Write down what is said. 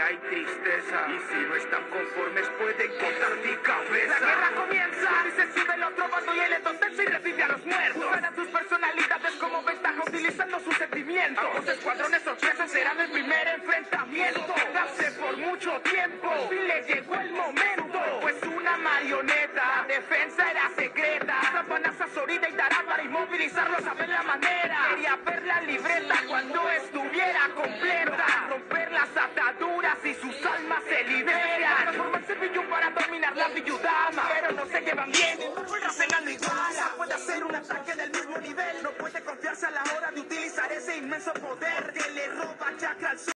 hay tristeza. Y si no están conformes pueden cortar mi cabeza. La guerra comienza, y se sube el otro bando y él entonces y revive a los muertos. Usarán sus personalidades como ventaja utilizando sus sentimientos. Ambos escuadrones sorpresas serán el primer enfrentamiento. Hace por mucho tiempo y le llegó el momento, pues una marioneta, la defensa era secreta. Campanas a Zorita y Tarán para inmovilizarlos a ver la manera. Quería ver la libreta cuando estuviera completa, romper las ataduras y sus almas se liberan. Transformarse en Biyun para dominar la Biyudama, pero no se llevan bien, hacen algo igual. Puede hacer un ataque del mismo nivel, no puede confiarse a la hora de utilizar ese inmenso poder que le roba chakra al sur.